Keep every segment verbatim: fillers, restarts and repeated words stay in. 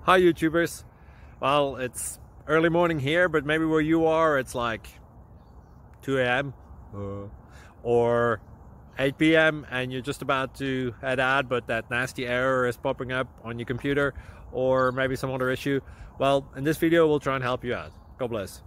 Hi YouTubers. Well, it's early morning here, but maybe where you are it's like two A M uh, or eight P M and you're just about to head out, but that nasty error is popping up on your computer, or maybe some other issue. Well, in this video we'll try and help you out. God bless.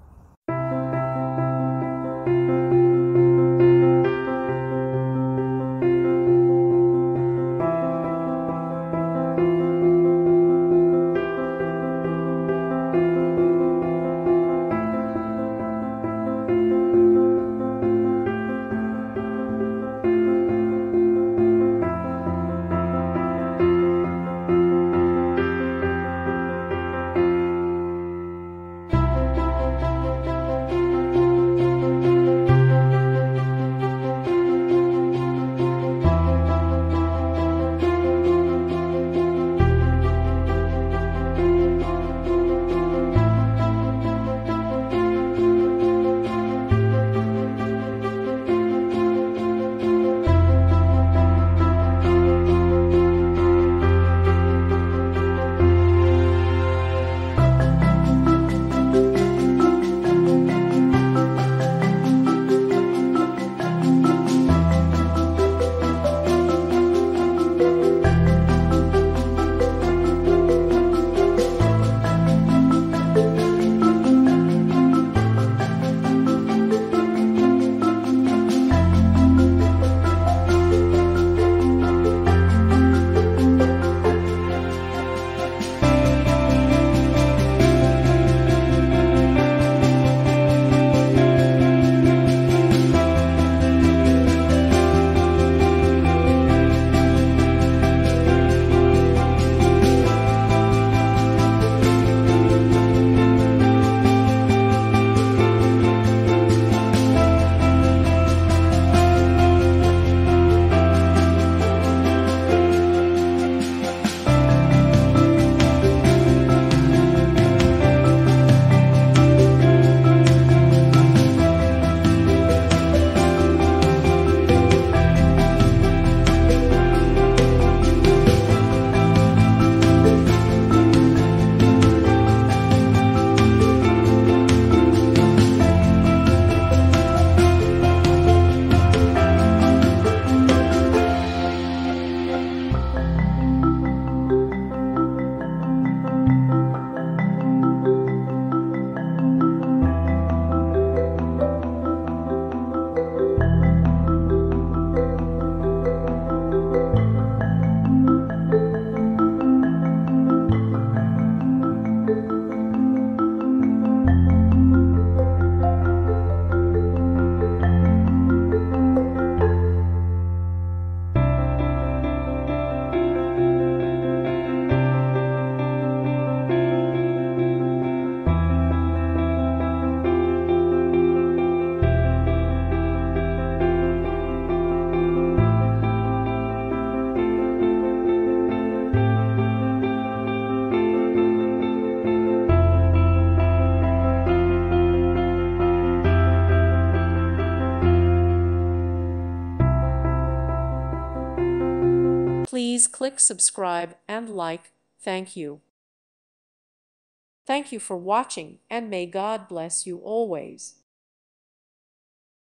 Please click subscribe and like. Thank you. Thank you for watching, and may God bless you always.